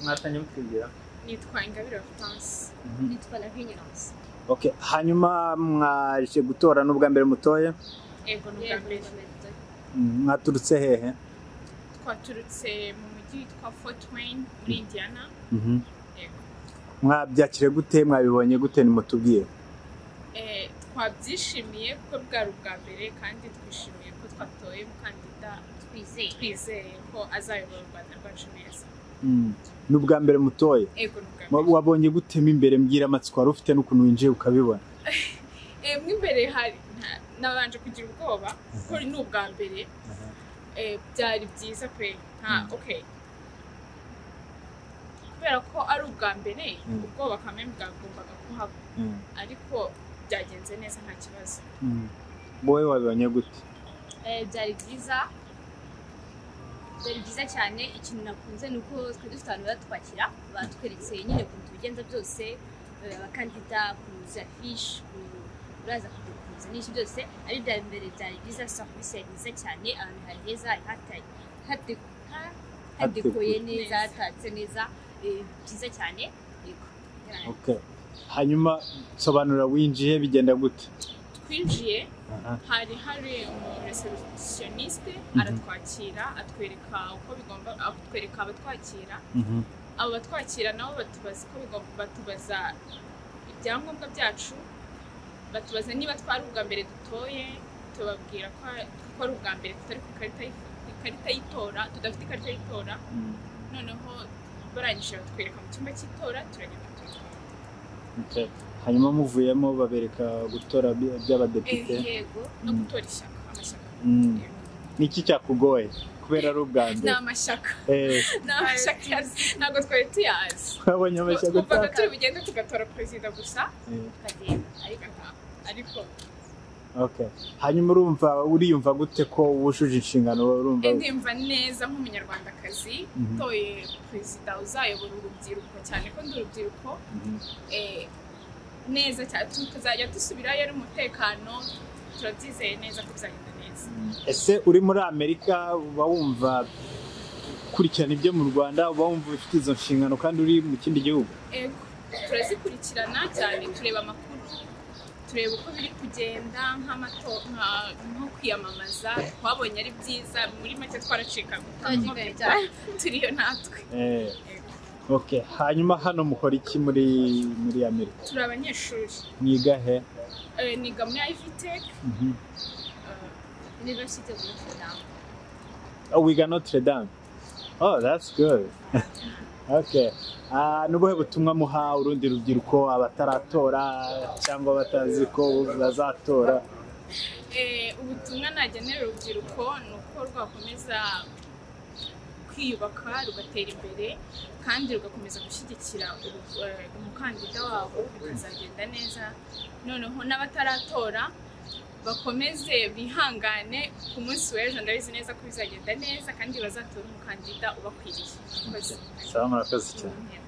mwatanye mutwigira nitwa Ingabire Florence nitwa la Vigilance. Okay, hanyuma mwaje gutora n'ubwa mbere mutoye? Ego n'ubwa mbere. Mwaturutse hehe? Twaturutse mu mujyi witwa Fort Wayne muri Indiana. Ego. Mwabyakire gute, mwabibonye gute, nimutubwire? Twabyishimiye kuko bwari ubwa mbere kandi twishimiye ko twatoye umukandida twizeye ko azayobora u Rwanda rwacu neza. N'ubwa mbere mutoye? Ego n'ubwa mbere. Wabonye gutema imbere, mbwira amatsiko wari ufite n'ukuntu winjiye ukabibona? Mo imbere hari nabanje kugira ubwoba kuko ni ubwa mbere. Byari byiza pe. Okay. Kubera ko ari ubwa mbere ubwoba kamwe bwagombaga kuhaba. Ariko byagenze neza nta kibazo. Wowe wabibonye gute? Byari byiza cyane. Ikintu nakunze nuko twe dufite abantu batwakira batweretse nyine ukuntu tubigenza byose, abakandida kuza fish uraza kudukuza n'iki byose ari bya mbere byari byiza, service nziza cyane, abantu hari heza, hadekoye neza, hatatse neza, byiza cyane. Okay. Hanyuma sobanura winjiye bigenda gute? Twinjiye hari receptioniste aratwakira, atwereka uko bigomba, atwereka abatwakira. Abo batwakira nabo batubaza ko bigomba, batubaza ibyangombwa byacu, batubaza niba twari ubwa mbere dutoye, tubabwira ko ari ubwa mbere tutari ku ikarita y'itora, tudafite ikarita y'itora. Noneho barangije batwereka mu cyumba cy'itora, turagenda tuyitora. Okay. Hanyuma muvuyemo babereka gutora by'abadepite? Yego, no gutora amashyaka. Niki cyakugoye kubera ari ubwa mbere? Ni amashyaka. Ntabwo twari tuyazi. Twabonye amashyaka twumvaga turi bugende tugatora perezida gusa tukagenda ariko Okay. Hanyuma uriyumva gute ko wujuje inshingano? Ndimva neza nk'umunyarwandakazi toye perezida uzayobora urubyiruko, cyane ko ndi urubyiruko. Neza cyane tukazajya dusubirayo ari umutekano, turabyizeye neza ko bizagenda neza. Ese uri muri Amerika uba wumva kurikirana ibyo mu Rwanda, uba wumva ufite izo nshingano kandi uri mu kindi gihugu? Ego, turazikurikirana cyane, tureba amakuru, tureba uko biri kugenda, nko kwiyamamaza twabonye ari byiza, muri make twaracika turiyo natwe. Okay, hanyuma hano mukora iki muri Amerika? Turi abanyeshuri. Mwiga he? Niga muri Ivitech. University of Notre Dame. Oh, we got Notre Dame. Oh, that's good. Okay. Nubuhe butumwa muha urundi rubyiruko abataratora cyangwa batazi ko bazatora? Ubutumwa nagenera urubyiruko ni uko rwakomeza kwiyubaka, rugatera imbere kandi rugakomeza gushyigikira umukandida wabo, bikazagenda neza. Noneho n'abataratora bakomeze bihangane, ku munsi w'ejo ndabizi neza ko bizagenda neza kandi bazatora umukandida ubakwiriye. Murakoze cyane.